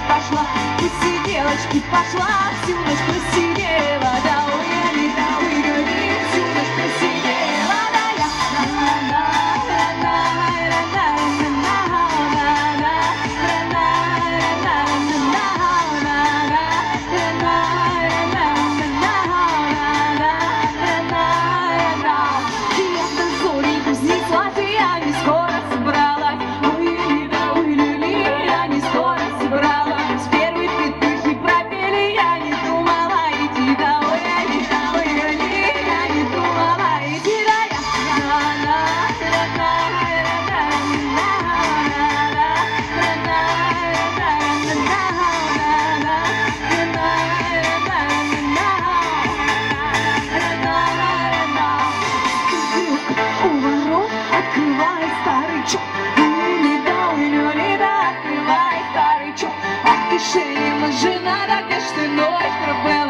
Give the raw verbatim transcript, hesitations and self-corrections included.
пошла, посиделочки пошла, всю ночь просидела, да уяли, да уяли, всю ночь просидела, да я. Открывай старый чок, не дал, не да, открывай старый чок. Ах ты шея, жена, да где ж ты ночь пробыла?